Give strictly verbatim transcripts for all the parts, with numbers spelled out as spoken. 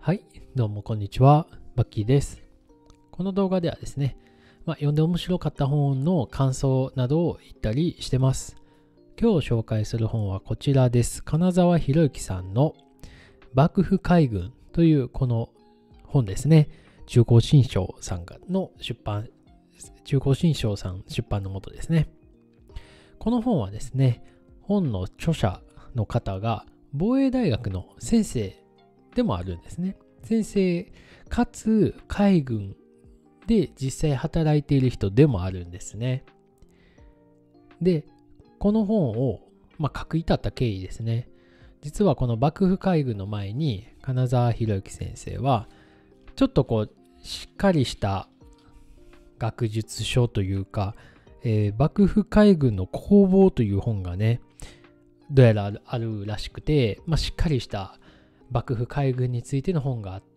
はい、どうもこんにちは、バッキーです。この動画ではですね、まあ、読んで面白かった本の感想などを言ったりしてます。今日紹介する本はこちらです。金沢博之さんの幕府海軍というこの本ですね。中高新書さんの出版、中高新書さん出版のもとですね。この本はですね、本の著者の方が防衛大学の先生でもあるんですね。先生かつ海軍で実際働いている人でもあるんですね。で、この本を、まあ、書く至った経緯ですね。実はこの幕府海軍の前に金沢博之先生はちょっとこうしっかりした学術書というか、えー、幕府海軍の攻防という本がね、どうやらあるらしくて、まあ、しっかりした幕府海軍についての本があって、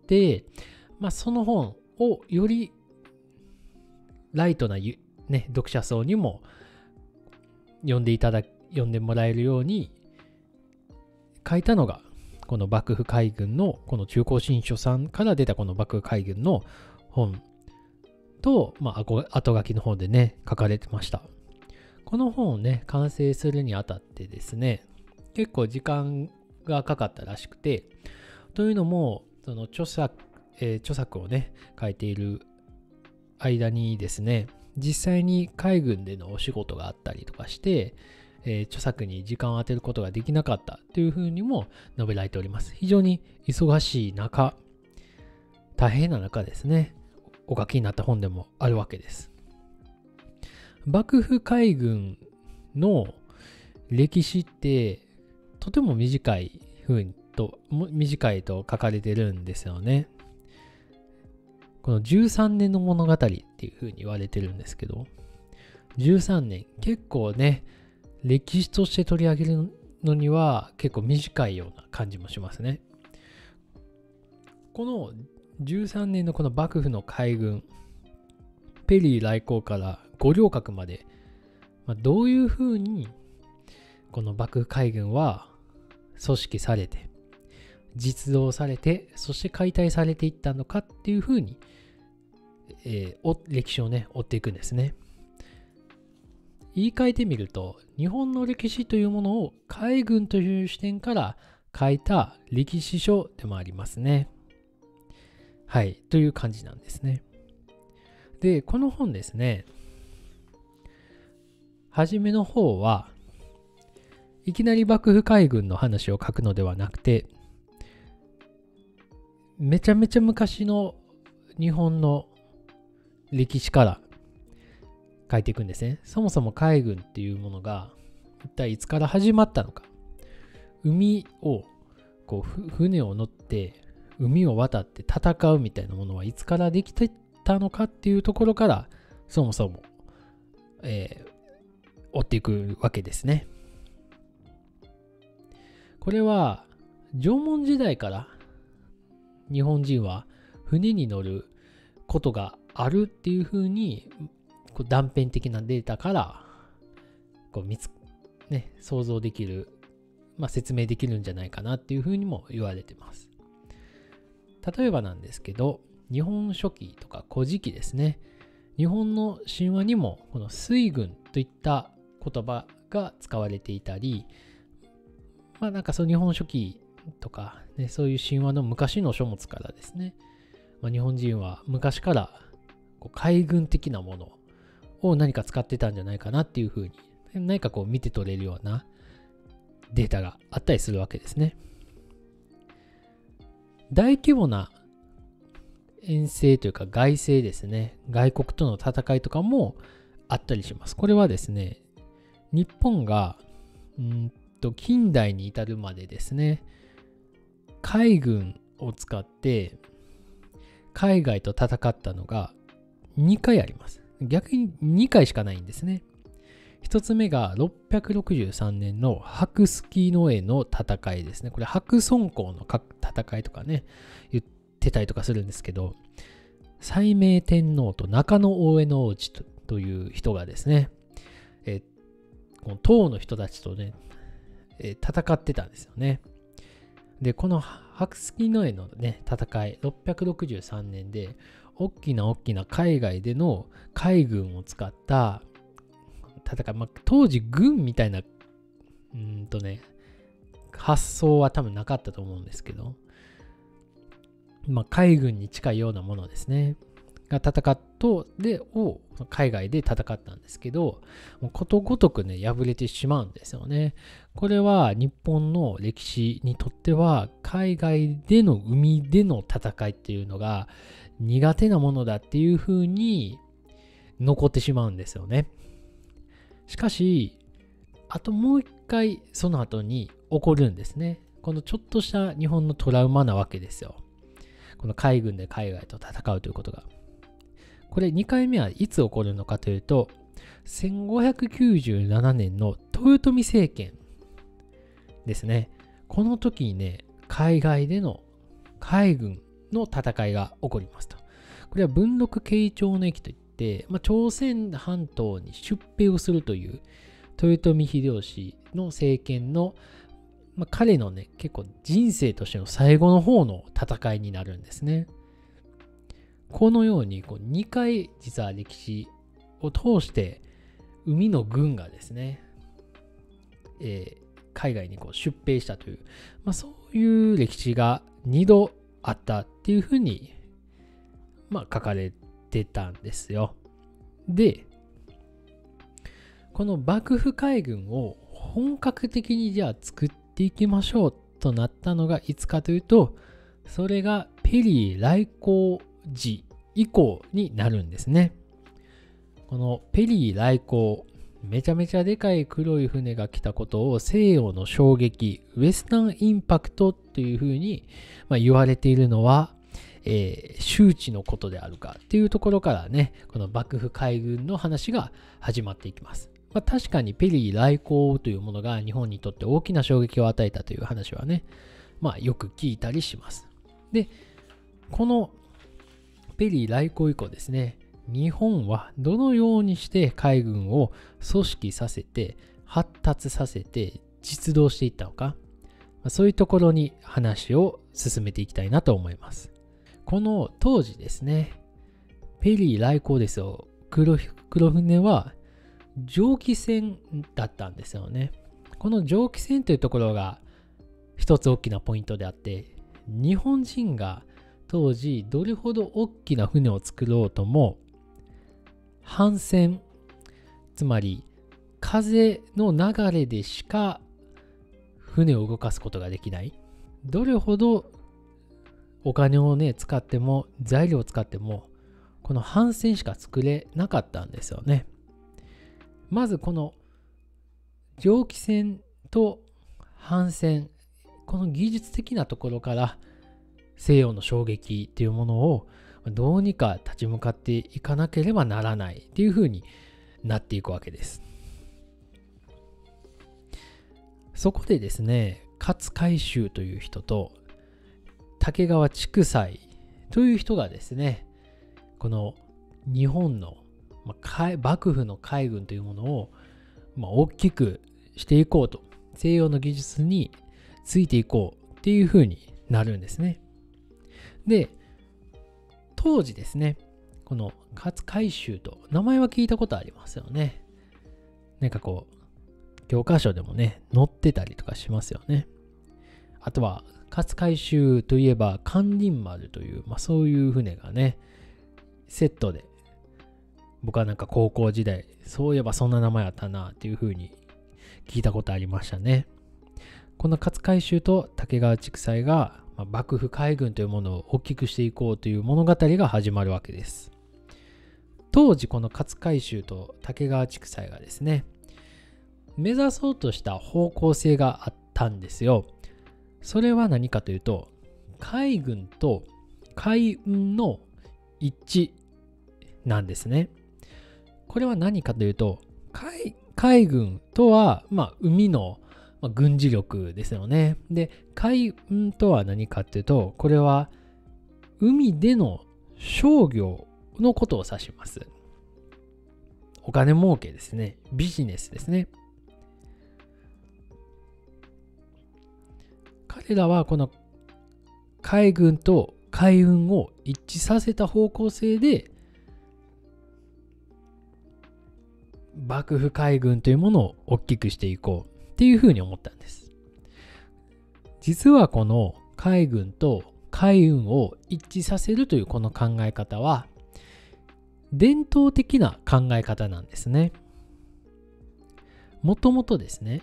まあ、その本をよりライトな、ね、読者層にも読んでいただ読んでもらえるように書いたのがこの幕府海軍のこの中高新書さんから出たこの幕府海軍の本と、まあ、後書きの方でね書かれてました。この本をね完成するにあたってですね、結構時間がかかったらしくて、というのもその著作、えー、著作をね書いている間にですね、実際に海軍でのお仕事があったりとかして、えー、著作に時間を当てることができなかったというふうにも述べられております。非常に忙しい中、大変な中ですね、お書きになった本でもあるわけです。幕府海軍の歴史ってとても短いふうにと短いと書かれてるんですよね。このじゅうさんねんの物語っていうふうに言われてるんですけど、じゅうさんねん結構ね歴史として取り上げるのには結構短いような感じもしますね。このじゅうさんねんのこの幕府の海軍、ペリー来航から五稜郭まで、まあ、どういうふうにこの幕府海軍は組織されて実動されて、そして解体されていったのかっていうふうに、えー、歴史をね追っていくんですね。言い換えてみると、日本の歴史というものを海軍という視点から書いた歴史書でもありますね。はい、という感じなんですね。で、この本ですね、初めの方はいきなり幕府海軍の話を書くのではなくて、めちゃめちゃ昔の日本の歴史から書いていくんですね。そもそも海軍っていうものが一体いつから始まったのか、海をこう船を乗って海を渡って戦うみたいなものはいつからできてたのかっていうところからそもそも、えー、追っていくわけですね。これは縄文時代から日本人は船に乗ることがあるっていうふうにこう断片的なデータからこう見つ、ね、想像できる、まあ、説明できるんじゃないかなっていうふうにも言われてます。例えばなんですけど、日本書紀とか古事記ですね。日本の神話にもこの水軍といった言葉が使われていたり、まあなんかそう日本書紀とか、ね、そういう神話の昔の書物からですね、まあ、日本人は昔からこう海軍的なものを何か使ってたんじゃないかなっていうふうに何かこう見て取れるようなデータがあったりするわけですね。大規模な遠征というか外征ですね、外国との戦いとかもあったりします。これはですね、日本がんと近代に至るまでですね、海軍を使って海外と戦ったのがにかいあります。逆ににかいしかないんですね。ひとつめがろっぴゃくろくじゅうさんねんの白月の絵の戦いですね。これ白村江の戦いとかね言ってたりとかするんですけど、斉明天皇と中野大江の王子 と, という人がですね、えこの唐の人たちとね、え戦ってたんですよね。で、この白月の絵のね、戦い、ろっぴゃくろくじゅうさんねんで、大きな大きな海外での海軍を使った戦い、まあ、当時軍みたいな、うーんとね、発想は多分なかったと思うんですけど、まあ、海軍に近いようなものですね。が戦っと、で、を海外で戦ったんですけど、もうことごとくね、敗れてしまうんですよね。これは日本の歴史にとっては、海外での海での戦いっていうのが苦手なものだっていう風に残ってしまうんですよね。しかし、あともう一回その後に起こるんですね。このちょっとした日本のトラウマなわけですよ。この海軍で海外と戦うということが。これにかいめはいつ起こるのかというと、せんごひゃくきゅうじゅうななねんの豊臣政権ですね。この時にね、海外での海軍の戦いが起こりますと。これは文禄慶長の役といって、まあ、朝鮮半島に出兵をするという豊臣秀吉の政権の、まあ、彼のね、結構人生としての最後の方の戦いになるんですね。このようにこうにかい実は歴史を通して海の軍がですね、えー、海外にこう出兵したという、まあ、そういう歴史がにどあったっていうふうに、まあ、書かれてたんですよ。で、この幕府海軍を本格的にじゃあ作っていきましょうとなったのがいつかというと、それがペリー来航時以降になるんですね。このペリー来航、めちゃめちゃでかい黒い船が来たことを西洋の衝撃、ウェスタンインパクトというふうに、まあ、言われているのは、えー、周知のことであるかっていうところからね、この幕府海軍の話が始まっていきます。まあ、確かにペリー来航というものが日本にとって大きな衝撃を与えたという話はね、まあよく聞いたりします。で、このペリー来航以降ですね、日本はどのようにして海軍を組織させて、発達させて、実動していったのか、そういうところに話を進めていきたいなと思います。この当時ですね、ペリー来航ですよ、黒、黒船は蒸気船だったんですよね。この蒸気船というところが一つ大きなポイントであって、日本人が当時どれほど大きな船を作ろうとも、帆船、つまり風の流れでしか船を動かすことができない。どれほどお金をね使っても材料を使ってもこの帆船しか作れなかったんですよね。まずこの蒸気船と帆船、この技術的なところから西洋の衝撃っていうものをどうにか立ち向かっていかなければならないっていう風になっていくわけです。そこでですね、勝海舟という人と竹川竹斎という人がですね、この日本の幕府の海軍というものを大きくしていこうと、西洋の技術についていこうっていう風になるんですね。で、当時ですね、この勝海舟と名前は聞いたことありますよね。なんかこう教科書でもね載ってたりとかしますよね。あとは勝海舟といえば咸臨丸という、まあ、そういう船がねセットで、僕はなんか高校時代そういえばそんな名前あったなっていう風に聞いたことありましたね。この勝海舟と竹川竹斎が幕府海軍というものを大きくしていこうという物語が始まるわけです。当時この勝海舟と竹川竹斎がですね、目指そうとした方向性があったんですよ。それは何かというと、海軍と海運の一致なんですね。これは何かというと、海、海軍とは、まあ、海のまあ、軍事力ですよね。で、海運とは何かっていうと、これは海での商業のことを指します。お金儲けですね。ビジネスですね。彼らはこの海軍と海運を一致させた方向性で幕府海軍というものを大きくしていこうっていうふうに思ったんです。実はこの海軍と海運を一致させるというこの考え方は伝統的な考え方なんですね。もともとですね、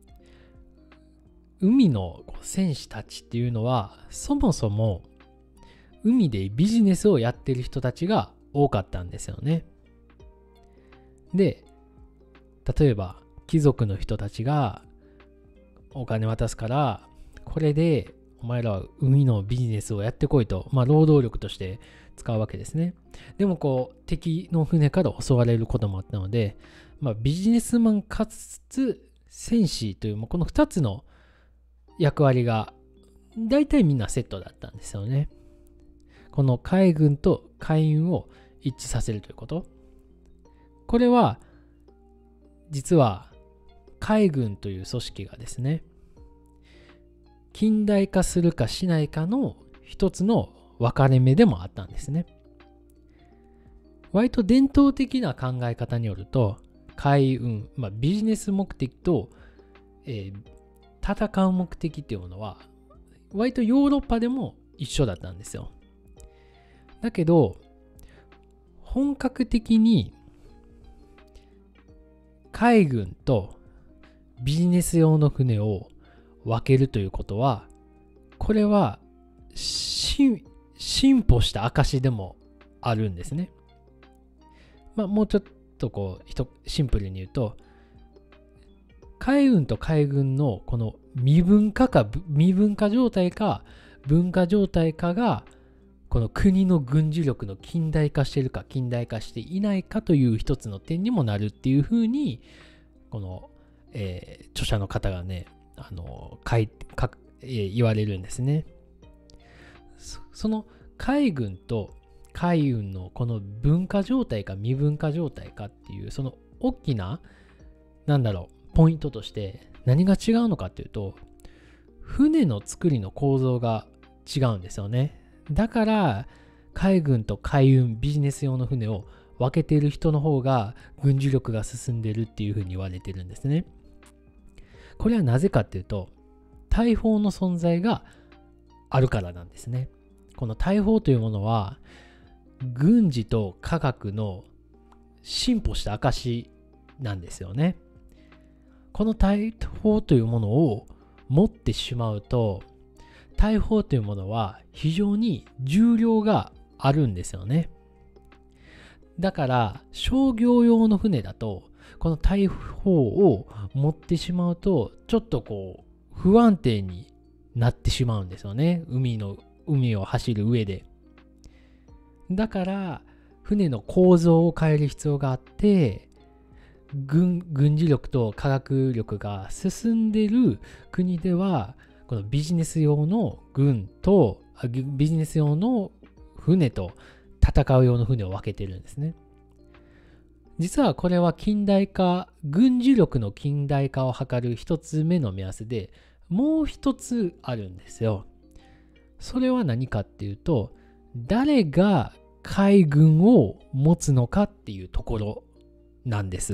海の戦士たちっていうのはそもそも海でビジネスをやってる人たちが多かったんですよね。で、例えば貴族の人たちがお金渡すからこれでお前らは海のビジネスをやってこいと、まあ労働力として使うわけですね。でもこう敵の船から襲われることもあったので、まあ、ビジネスマンかつ戦士というこのふたつの役割が大体みんなセットだったんですよね。この海軍と海運を一致させるということ。これは実は海軍という組織がですね、近代化するかしないかの一つの分かれ目でもあったんですね。割と伝統的な考え方によると、海運、まあ、ビジネス目的と、えー、戦う目的っていうものは割とヨーロッパでも一緒だったんですよ。だけど本格的に海軍とビジネス用の船を分けるということは、これは進歩した証でもあるんですね。まあもうちょっとこうシンプルに言うと、海運と海軍のこの未分化か未分化状態か分化状態かがこの国の軍事力の近代化しているか近代化していないかという一つの点にもなるっていうふうにこの、えー、著者の方がねあの書いか、えー、言われるんですね。そ, その海軍と海運のこの分化状態か未分化状態かっていうその大きななんだろうポイントとして何が違うのかっていうと、船の作りの構造が違うんですよね。だから海軍と海運ビジネス用の船を分けている人の方が軍事力が進んでるっていうふうに言われてるんですね。これはなぜかっていうと、大砲の存在があるからなんですね。この大砲というものは軍事と科学の進歩した証なんですよね。この大砲というものを持ってしまうと、大砲というものは非常に重量があるんですよね。だから商業用の船だとこの大砲を持ってしまうとちょっとこう不安定になってしまうんですよね。海の海を走る上で。だから船の構造を変える必要があって、軍、軍事力と科学力が進んでいる国ではこのビジネス用の軍とビジネス用の船と戦う用の船を分けてるんですね。実はこれは近代化、軍事力の近代化を図る一つ目の目安で、もう一つあるんですよ。それは何かっていうと、誰が海軍を持つのかっていうところなんです。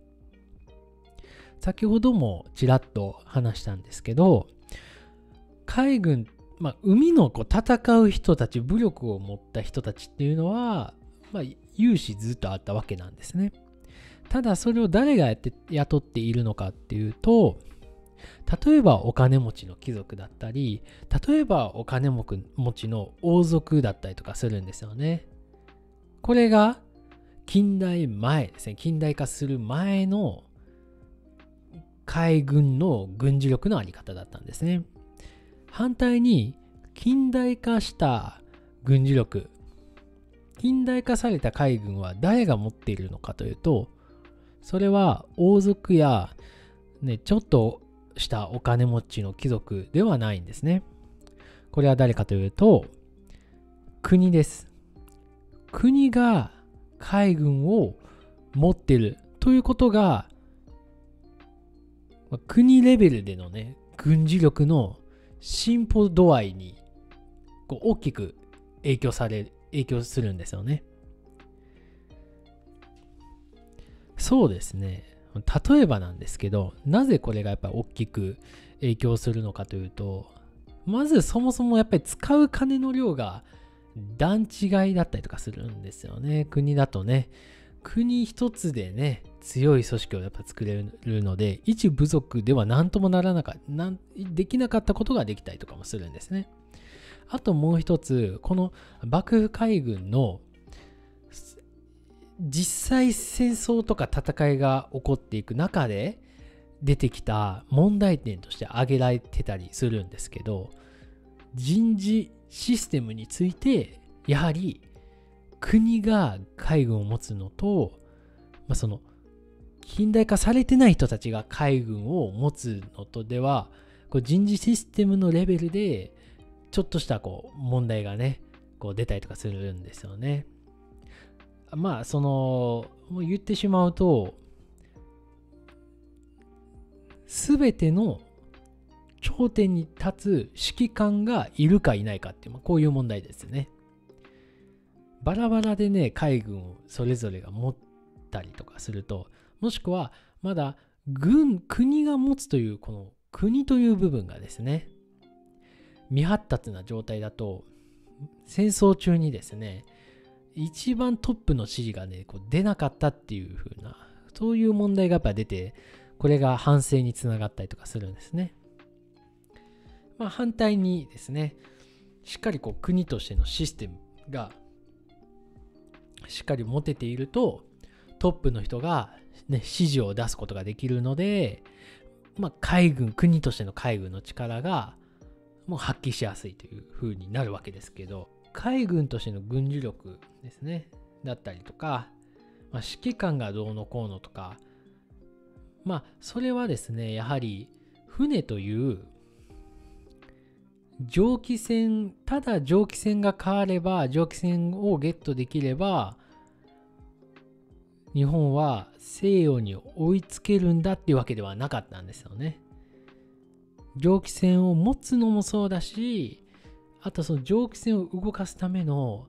先ほどもちらっと話したんですけど、海軍、まあ、海のこう戦う人たち、武力を持った人たちっていうのは、まあ、有志ずっとあったわけなんですね。ただそれを誰がやって雇っているのかっていうと、例えばお金持ちの貴族だったり、例えばお金持ちの王族だったりとかするんですよね。これが近代前ですね、近代化する前の海軍の軍事力のあり方だったんですね。反対に近代化した軍事力、近代化された海軍は誰が持っているのかというと、それは王族や、ね、ちょっとしたお金持ちの貴族ではないんですね。これは誰かというと、国です。国が海軍を持っているということが、国レベルでのね、軍事力の進歩度合いにこう大きく影響される、影響するんですよね。そうですね。例えばなんですけど、なぜこれがやっぱり大きく影響するのかというと、まずそもそもやっぱり使う金の量が段違いだったりとかするんですよね。国だとね。国一つでね、強い組織をやっぱ作れるので、一部族では何ともならなかった、なんできなかったことができたりとかもするんですね。あともう一つ、この幕府海軍の実際戦争とか戦いが起こっていく中で出てきた問題点として挙げられてたりするんですけど、人事システムについてやはり国が海軍を持つのと、まあ、その近代化されてない人たちが海軍を持つのとでは、こう人事システムのレベルでちょっとしたこう問題がね、こう出たりとかするんですよね。まあそのもう言ってしまうと、すべての頂点に立つ指揮官がいるかいないかっていう、まあ、こういう問題ですね。バラバラでね、海軍をそれぞれが持ったりとかすると、もしくはまだ軍、国が持つというこの国という部分がですね、未発達な状態だと、戦争中にですね、一番トップの指示がね、こう出なかったっていう風な、そういう問題がやっぱ出て、これが反省につながったりとかするんですね。まあ反対にですね、しっかりこう国としてのシステムがしっかり持てていると、トップの人が、ね、指示を出すことができるので、まあ、海軍、国としての海軍の力がもう発揮しやすいという風になるわけですけど、海軍としての軍事力ですね、だったりとか、まあ、指揮官がどうのこうのとか、まあ、それはですね、やはり船という蒸気船、ただ蒸気船が変われば、蒸気船をゲットできれば、日本は西洋に追いつけるんだっていうわけではなかったんですよね。蒸気船を持つのもそうだし、あとその蒸気船を動かすための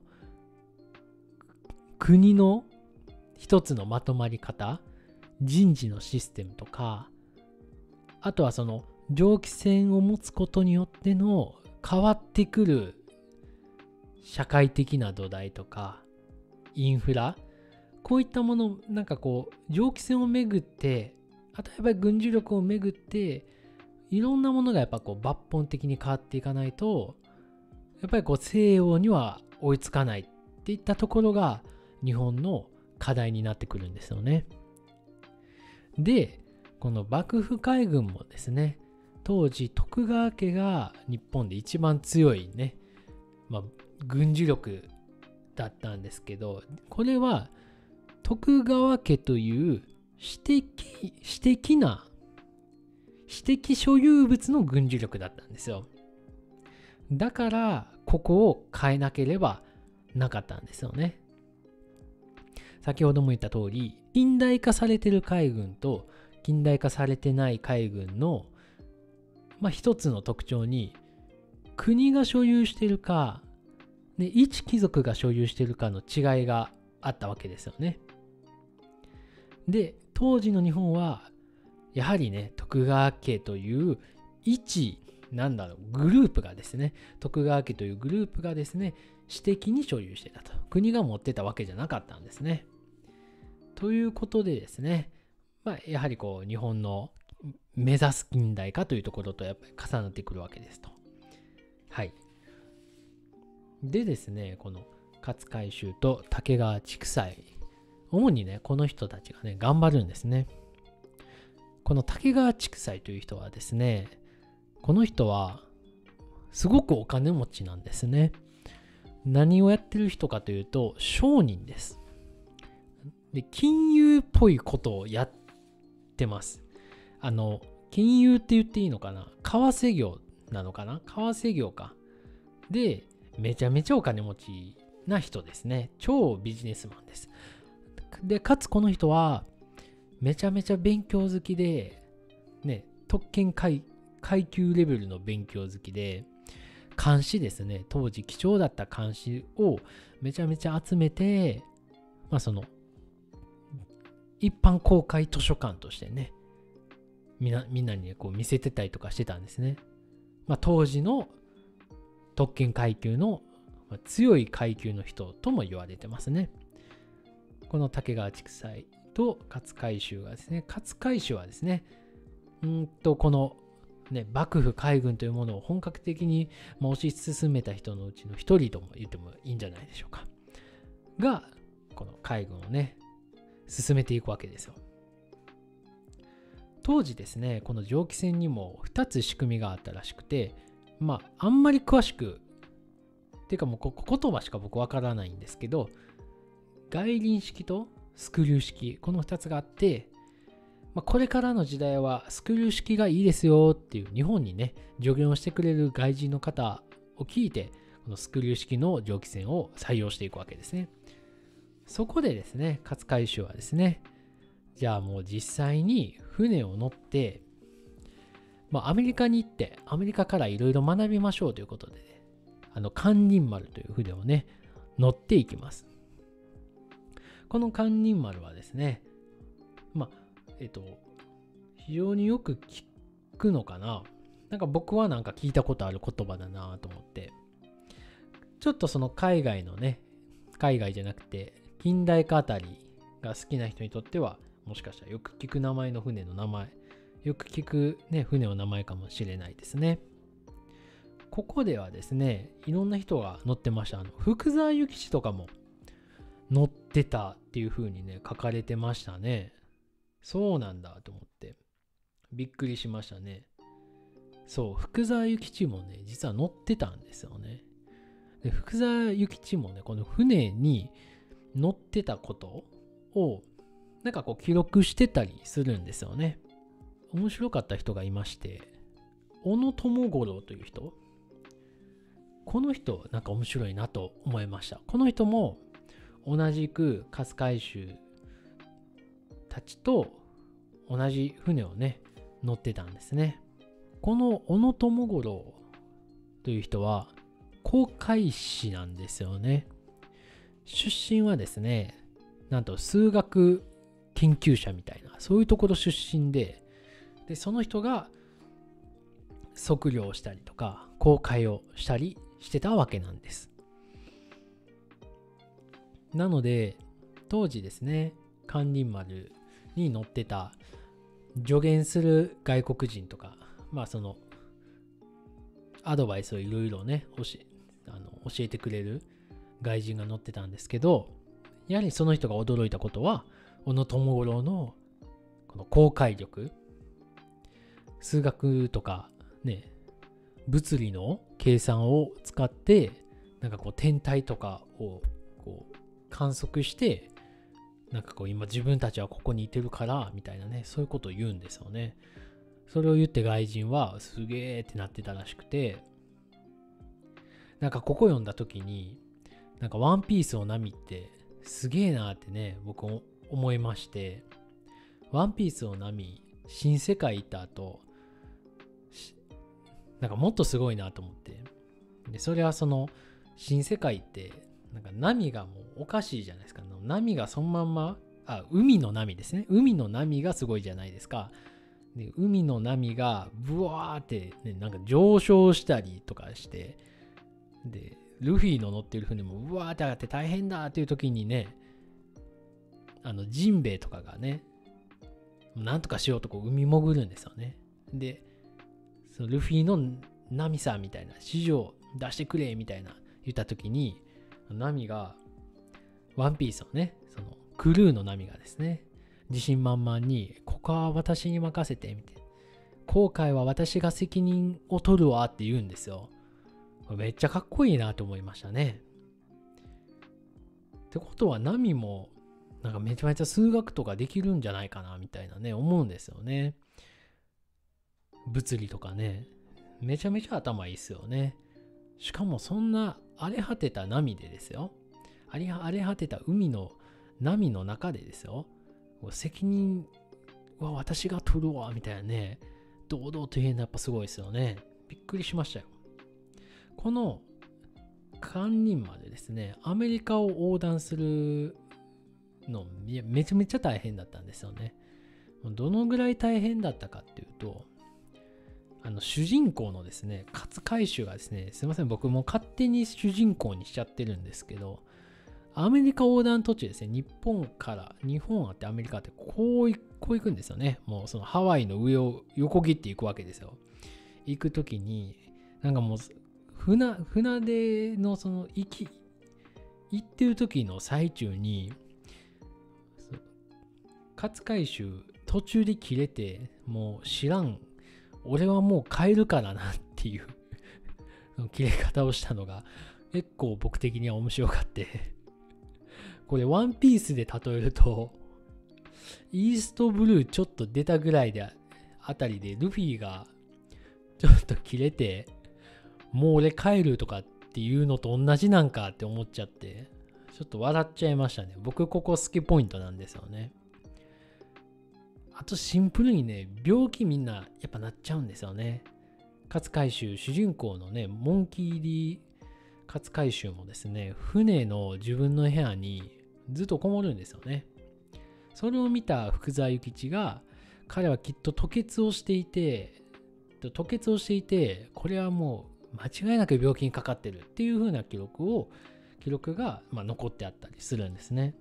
国の一つのまとまり方、人事のシステムとか、あとはその蒸気船を持つことによっての変わってくる社会的な土台とかインフラ、こういったもの、なんかこう蒸気船をめぐって、あとやっぱり軍事力をめぐって、いろんなものがやっぱこう抜本的に変わっていかないと、やっぱりこう西洋には追いつかないっていったところが日本の課題になってくるんですよね。で、この幕府海軍もですね、当時徳川家が日本で一番強いね、まあ、軍事力だったんですけど、これは徳川家という私的、私的な私的所有物の軍事力だったんですよ。だからここを変えなければなかったんですよね。先ほども言った通り、近代化されている海軍と近代化されてない海軍の、まあ、一つの特徴に、国が所有しているか、ね、一貴族が所有しているかの違いがあったわけですよね。で、当時の日本はやはりね、徳川家という一なんだろうグループがですね、徳川家というグループがですね、私的に所有してたと。国が持ってたわけじゃなかったんですね。ということでですね、まあ、やはりこう日本の目指す近代化というところとやっぱり重なってくるわけですと。はい。でですね、この勝海舟と竹川畜斎、主にね、この人たちがね、頑張るんですね。この竹川畜斎という人はですね、この人はすごくお金持ちなんですね。何をやってる人かというと、商人です。で、金融っぽいことをやってます。あの、金融って言っていいのかな？為替業なのかな？為替業か。で、めちゃめちゃお金持ちな人ですね。超ビジネスマンです。で、かつこの人は、めちゃめちゃ勉強好きで、ね、特権階、階級レベルの勉強好きで、 漢詩ですね、当時貴重だった漢詩をめちゃめちゃ集めて、まあその一般公開図書館としてね、みんなみんなに、ね、こう見せてたりとかしてたんですね。まあ、当時の特権階級の、まあ、強い階級の人とも言われてますね。この竹川畜斎と勝海舟がですね、勝海舟はですね、うんとこのね、幕府海軍というものを本格的に推し進めた人のうちの一人とも言ってもいいんじゃないでしょうか。が、この海軍をね、進めていくわけですよ。当時ですね、この蒸気船にもふたつ仕組みがあったらしくて、まあ、あんまり詳しく、っていうかもうこ言葉しか僕わからないんですけど、外輪式とスクリュー式、このふたつがあって、まあ、これからの時代はスクリュー式がいいですよっていう日本にね、助言をしてくれる外人の方を聞いて、このスクリュー式の蒸気船を採用していくわけですね。そこでですね、勝海舟はですね、じゃあもう実際に船を乗って、まあ、アメリカに行って、アメリカからいろいろ学びましょうということで、ね、あの、堪忍丸という船をね、乗っていきます。この堪忍丸はですね、まあ、えっと、非常によく聞くのかな。なんか僕はなんか聞いたことある言葉だなと思って、ちょっとその海外のね、海外じゃなくて、近代化あたりが好きな人にとっては、もしかしたらよく聞く名前の船の名前、よく聞くね、船の名前かもしれないですね。ここではですね、いろんな人が乗ってました。あの福沢諭吉とかも乗ってたっていう風にね、書かれてましたね。そうなんだと思って、びっくりしましたね。そう、福沢諭吉もね、実は乗ってたんですよね。で、福沢諭吉もね、この船に乗ってたことを、なんかこう記録してたりするんですよね。面白かった人がいまして、小野友五郎という人。この人、なんか面白いなと思いました。この人も同じく勝海舟たちと同じ船をね、乗ってたんですね。この小野友五郎という人は、航海士なんですよね。出身はですね、なんと数学研究者みたいな、そういうところ出身で、で、その人が測量をしたりとか、航海をしたりしてたわけなんです。なので、当時ですね、堪忍丸に乗ってた助言する外国人とか、まあその、アドバイスをいろいろね、教え、あの教えてくれる外人が乗ってたんですけど、やはりその人が驚いたことは、小野友五郎のこの航海力、数学とかね、物理の計算を使って、なんかこう天体とかをこう観測して、なんかこう今自分たちはここにいてるからみたいなね、そういうことを言うんですよね。それを言って外人はすげーってなってたらしくて、なんかここ読んだ時に、なんかワンピースの波ってすげーなってね、僕も思いまして、ワンピースの波、新世界行った後、なんかもっとすごいなと思って。で、それはその新世界って、なんか波がもうおかしいじゃないですか。波がそのまんま、あ、海の波ですね。海の波がすごいじゃないですか。で、海の波がブワーって、ね、なんか上昇したりとかして、で、ルフィの乗ってる船もうわーって上がって大変だっていう時にね、あのジンベエとかがね、なんとかしようとこう海潜るんですよね。で、そのルフィの波さみたいな指示を出してくれみたいな言った時に、波がワンピースのね、そのクルーの波がですね、自信満々にここは私に任せてみたいな、航海は私が責任を取るわって言うんですよ。めっちゃかっこいいなと思いましたね。ってことは波もなんかめちゃめちゃ数学とかできるんじゃないかなみたいなね、思うんですよね。物理とかね、めちゃめちゃ頭いいっすよね。しかもそんな荒れ果てた波でですよ。荒れ果てた海の波の中でですよ。責任は私が取るわみたいなね、堂々と言えるのやっぱすごいですよね。びっくりしましたよ。 このカンニン丸ですね、アメリカを横断するのめちゃめちゃ大変だったんですよね。どのぐらい大変だったかっていうと、あの主人公のですね、勝海舟がですね、すいません、僕も勝手に主人公にしちゃってるんですけど、アメリカ横断途中ですね、日本から、日本あってアメリカってこうい、こう行くんですよね。もうそのハワイの上を横切っていくわけですよ。行くときに、なんかもう船、船出のその行き、行ってる時の最中に、勝海舟途中で切れて、もう知らん、俺はもう帰るからなっていう切れ方をしたのが結構僕的には面白かってこれワンピースで例えるとイーストブルーちょっと出たぐらいであたりでルフィがちょっと切れてもう俺帰るとかっていうのと同じなんかって思っちゃってちょっと笑っちゃいましたね。僕ここ好きポイントなんですよね。あとシンプルにね、病気みんなやっぱなっちゃうんですよね。勝海舟、主人公のね、モンキー・リー・勝海舟もですね、船の自分の部屋にずっとこもるんですよね。それを見た福沢諭吉が、彼はきっと吐血をしていて、吐血をしていて、これはもう間違いなく病気にかかってるっていう風な記録を、記録がまあ残ってあったりするんですね。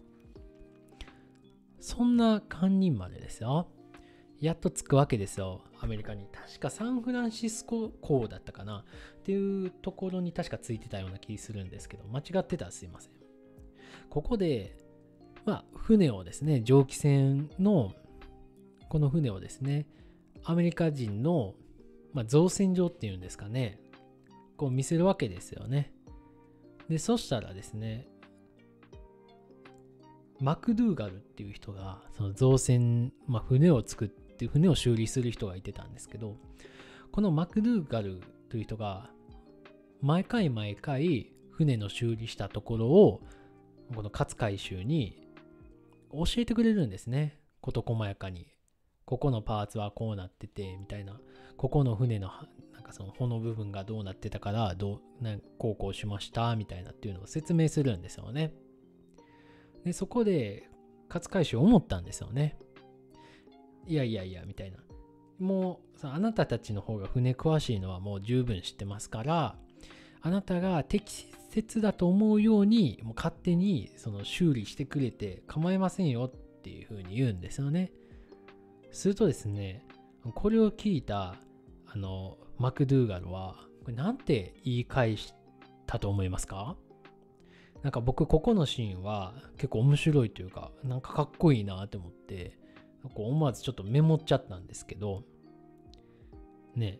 そんなカンニンまでですよ。やっと着くわけですよ、アメリカに。確かサンフランシスコ港だったかなっていうところに確か着いてたような気するんですけど、間違ってたらすいません。ここで、まあ、船をですね、蒸気船の、この船をですね、アメリカ人の、まあ、造船所っていうんですかね、こう見せるわけですよね。で、そしたらですね、マクドゥーガルっていう人がその造船、まあ、船を作って船を修理する人がいてたんですけど、このマクドゥーガルという人が毎回毎回船の修理したところをこの勝海舟に教えてくれるんですね。事細やかにここのパーツはこうなっててみたいな、ここの船のなんかその帆の部分がどうなってたからどうなんこうこうしましたみたいなっていうのを説明するんですよね。でそこで勝海舟思ったんですよね。いやいやいやみたいな、もうあなたたちの方が船詳しいのはもう十分知ってますから、あなたが適切だと思うようにもう勝手にその修理してくれて構いませんよっていう風に言うんですよね。するとですね、これを聞いたあのマクドゥーガルはこれなんて言い返したと思いますか？なんか僕ここのシーンは結構面白いというか、なんかかっこいいなと思って思わずちょっとメモっちゃったんですけどね。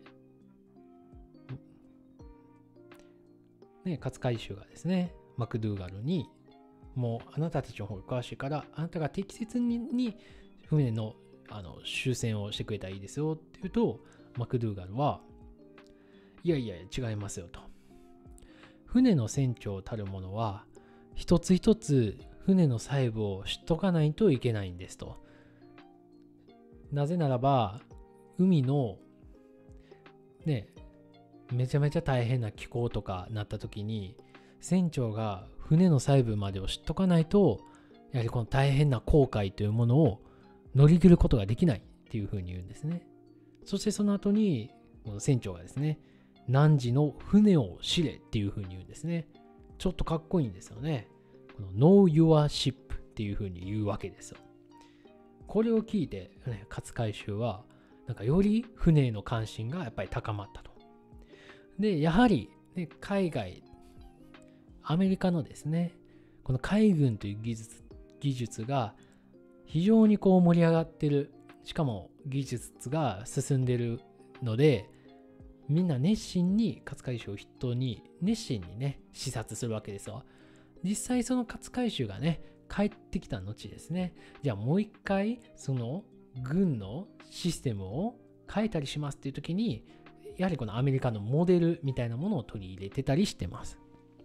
ね、勝海舟がですね、マクドゥーガルにもうあなたたちの方が詳しいから、あなたが適切にに船のあの修繕をしてくれたらいいですよって言うと、マクドゥーガルはいやいや違いますよと。船の船長たるものは一つ一つ船の細部を知っとかないといけないんですと。なぜならば海のねめちゃめちゃ大変な気候とかなった時に船長が船の細部までを知っとかないと、やはりこの大変な航海というものを乗り切ることができないっていうふうに言うんですね。そしてその後にこの船長がですね、汝の船を知れっていうふうに言うんですね。ちょっとかっこいいんですよね。この Know your ship っていうふうに言うわけですよ。これを聞いて、ね、勝海舟はなんかより船への関心がやっぱり高まったと。で、やはり、ね、海外、アメリカのですね、この海軍という技術、技術が非常にこう盛り上がってる、しかも技術が進んでるので、みんな熱心に勝海舟を筆頭に熱心にね視察するわけですよ。実際その勝海舟がね帰ってきた後ですね、じゃあもう一回その軍のシステムを変えたりしますっていう時に、やはりこのアメリカのモデルみたいなものを取り入れてたりしてます。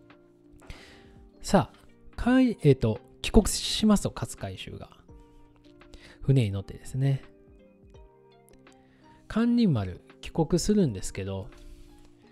さあ、かいえっ、ー、と帰国しますと、勝海舟が船に乗ってですね、カンニン丸帰国するんですけど、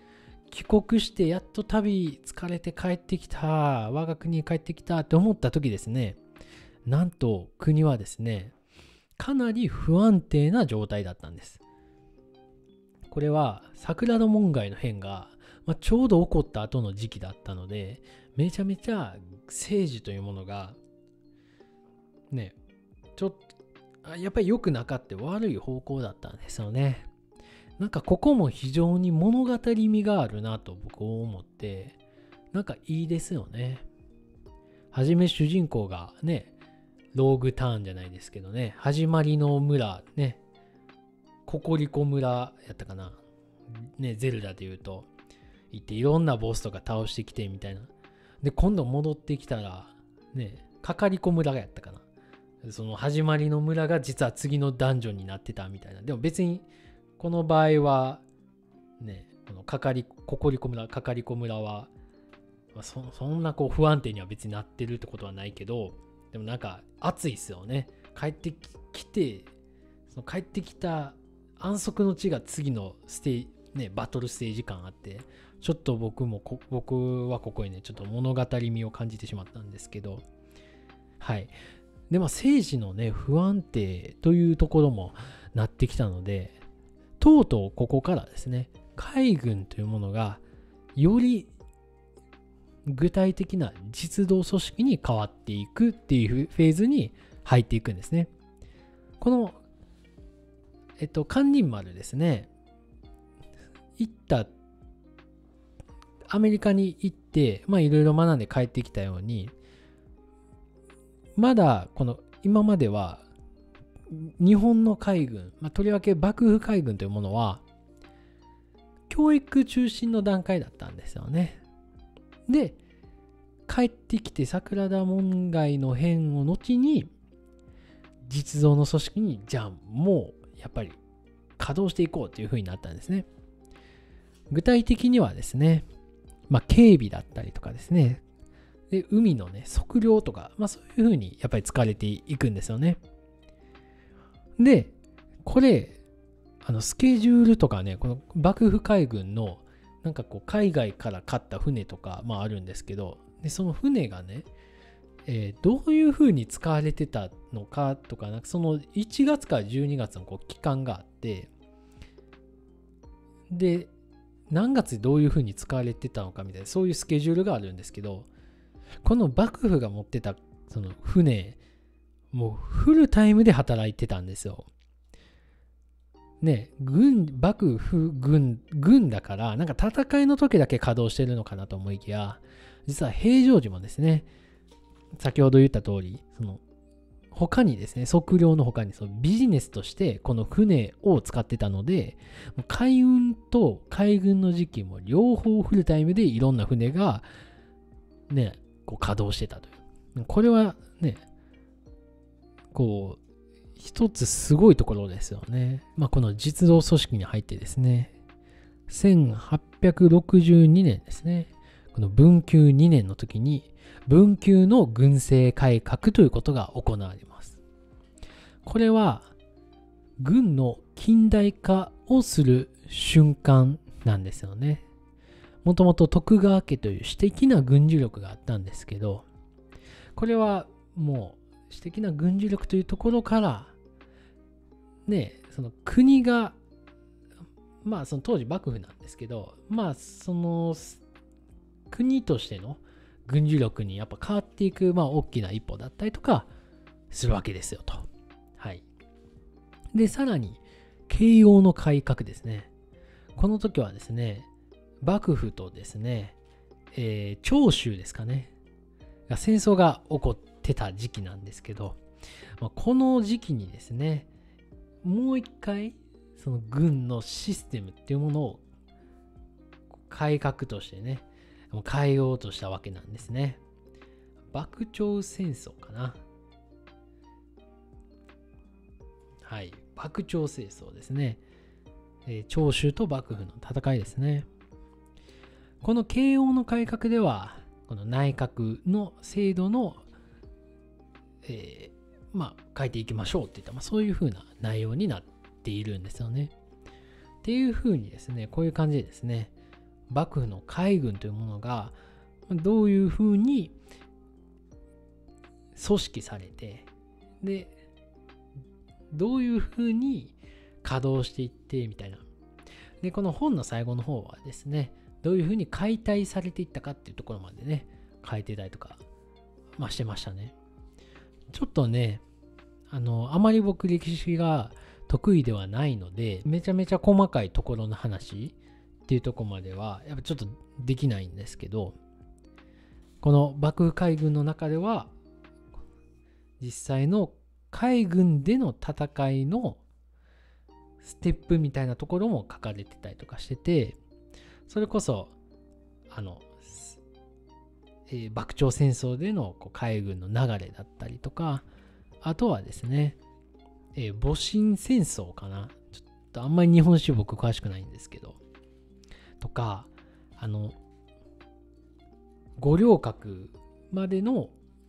帰国してやっと旅疲れて帰ってきた、我が国に帰ってきたって思った時ですね、なんと国はですね、かなり不安定な状態だったんです。これは桜田門外の変が、まあ、ちょうど起こった後の時期だったので、めちゃめちゃ政治というものがね、ちょっとやっぱり良くなかって悪い方向だったんですよね。なんかここも非常に物語味があるなと僕は思って、なんかいいですよね。はじめ主人公がね、ローグターンじゃないですけどね、始まりの村ね、ココリコ村やったかな、ね、ゼルダで言うと行っていろんなボスとか倒してきてみたいな。で今度戻ってきたらね、カカリコ村がやったかな、その始まりの村が実は次のダンジョンになってたみたいな。でも別にこの場合はね、このカカリココリコ村カカリコ村は、まあ、そ, そんなこう不安定には別になってるってことはないけど、でもなんか熱いっすよね。帰ってきて、その帰ってきた安息の地が次のステージ、ね、バトルステージ感あって、ちょっと僕もこ僕はここにね、ちょっと物語味を感じてしまったんですけど、はい。で、まあ政治のね、不安定というところもなってきたので、とうとうここからですね、海軍というものがより具体的な実動組織に変わっていくっていうフェーズに入っていくんですね。この、えっと、カンニン丸ですね、行った、アメリカに行って、まあいろいろ学んで帰ってきたように、まだこの今までは日本の海軍、まあ、とりわけ幕府海軍というものは教育中心の段階だったんですよね。で、帰ってきて桜田門外の変を後に実動の組織にじゃあもうやっぱり稼働していこうというふうになったんですね。具体的にはですね、まあ、警備だったりとかですね、で海のね測量とか、まあ、そういうふうにやっぱり使われていくんですよね。でこれあのスケジュールとかね、この幕府海軍のなんかこう海外から買った船とか、まあ、あるんですけど、でその船がね、えー、どういうふうに使われてたのかとか、なんかそのいちがつからじゅうにがつのこう期間があって、で何月どういうふうに使われてたのかみたいな、そういうスケジュールがあるんですけど、この幕府が持ってたその船、もうフルタイムで働いてたんですよ。ね、軍、幕府軍、軍だから、なんか戦いの時だけ稼働してるのかなと思いきや、実は平常時もですね、先ほど言った通り、その他にですね、測量の他にそのビジネスとしてこの船を使ってたので、海運と海軍の時期も両方フルタイムでいろんな船がね、こう稼働してたという。これはね、こう、一つすごいところですよね。まあ、この実動組織に入ってですね、せんはっぴゃくろくじゅうにねんですね、この文久にねんの時に、文久の軍政改革ということが行われます。これは、軍の近代化をする瞬間なんですよね。もともと徳川家という私的な軍事力があったんですけど、これはもう私的な軍事力というところから、ね、その国が、まあその当時幕府なんですけど、まあその国としての軍事力にやっぱ変わっていく、まあ大きな一歩だったりとかするわけですよと。はい。で、さらに、慶応の改革ですね。この時はですね、幕府とですね、えー、長州ですかね、が戦争が起こってた時期なんですけど、まあ、この時期にですね、もう一回その軍のシステムっていうものを改革としてね、変えようとしたわけなんですね。幕長戦争かな。はい、幕長戦争ですね。えー、長州と幕府の戦いですね。この慶応の改革では、この内閣の制度の、えー、まあ、変えていきましょうっていった、まあ、そういうふうな内容になっているんですよね。っていうふうにですね、こういう感じでですね、 幕府の海軍というものがどういうふうに組織されて、でどういうふうに稼働していってみたいな。でこの本の最後の方はですね、どういうふうに解体されていったかっていうところまでね書いてたりとか、まあ、してましたね。ちょっとねあのあまり僕歴史が得意ではないので、めちゃめちゃ細かいところの話っていうところまではやっぱちょっとできないんですけど、この幕府海軍の中では実際の海軍での戦いのステップみたいなところも書かれてたりとかしてて、それこそあの、えー、幕長戦争でのこう海軍の流れだったりとか、あとはですね、えー、戊辰戦争かな、ちょっとあんまり日本史僕詳しくないんですけど、とかあの五稜郭までの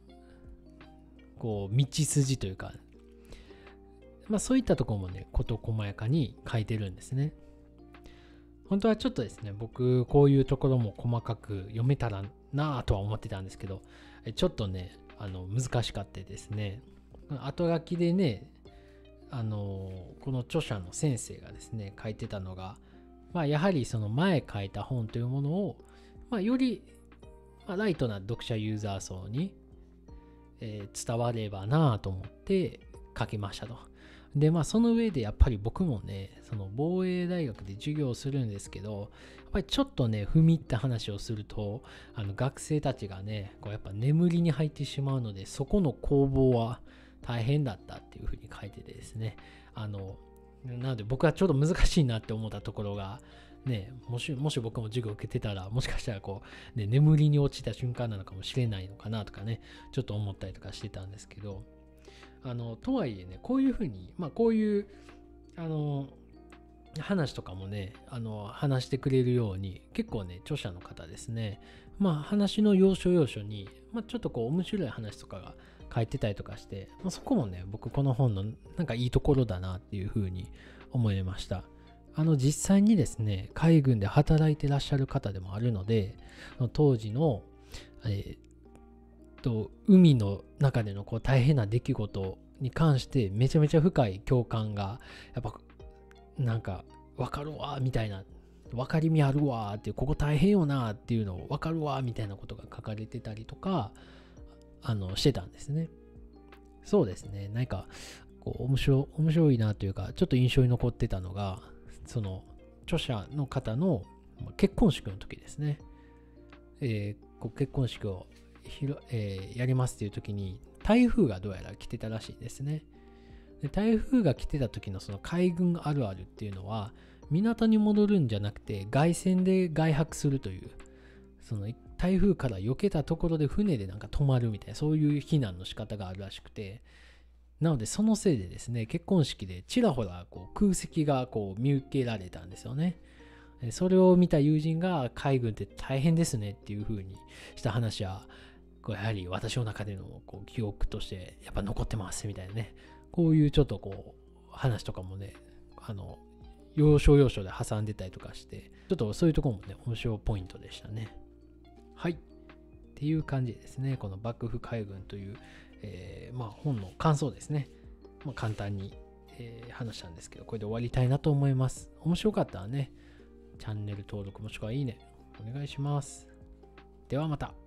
こう道筋というか、まあそういったところもね事細やかに書いてるんですね。本当はちょっとですね、僕こういうところも細かく読めたらなぁとは思ってたんですけど、ちょっとねあの難しかったですね。後書きでね、あのこの著者の先生がですね書いてたのが、まあ、やはりその前書いた本というものを、まあ、より、まあ、ライトな読者ユーザー層に、えー、伝わればなぁと思って書きましたと。でまあその上でやっぱり僕もね、その防衛大学で授業をするんですけど、やっぱりちょっとね踏み入った話をすると、あの学生たちがねこうやっぱ眠りに入ってしまうので、そこの攻防は大変だったっていうふうに書いててですね、あのなので僕はちょっと難しいなって思ったところがね、もしもし僕も授業を受けてたら、もしかしたらこう、ね、眠りに落ちた瞬間なのかもしれないのかなとかね、ちょっと思ったりとかしてたんですけど、あのとはいえね、こういうふうに、まあこういうあの話とかもね、あの話してくれるように、結構ね、著者の方ですね、まあ話の要所要所に、まあ、ちょっとこう面白い話とかが書いてたりとかして、まあ、そこもね、僕この本のなんかいいところだなっていうふうに思いました。あの実際にですね、海軍で働いてらっしゃる方でもあるので、当時の、えーと海の中でのこう大変な出来事に関してめちゃめちゃ深い共感がやっぱなんか分かるわみたいな、分かりみあるわっていう、ここ大変よなっていうのを分かるわみたいなことが書かれてたりとかあのしてたんですね。そうですね、なんかこう面白面白いなというか、ちょっと印象に残ってたのが、その著者の方の結婚式の時ですね、えー、こう結婚式をひろ、えー、やりますっていう時に台風がどうやら来てたらしいですね。で台風が来てた時のその海軍あるあるっていうのは、港に戻るんじゃなくて外船で外泊するという、その台風から避けたところで船でなんか泊まるみたいな、そういう避難の仕方があるらしくて、なのでそのせいでですね、結婚式でちらほらこう空席がこう見受けられたんですよね。それを見た友人が、海軍って大変ですねっていう風にした話は、こうやはり私の中でのこう記憶としてやっぱ残ってますみたいなね、こういうちょっとこう話とかもね、あの要所要所で挟んでたりとかして、ちょっとそういうところもね面白いポイントでしたね。はい、っていう感じですね。この幕府海軍という、えー、まあ本の感想ですね、まあ、簡単に、えー、話したんですけど、これで終わりたいなと思います。面白かったらね、チャンネル登録もしくはいいねお願いします。ではまた。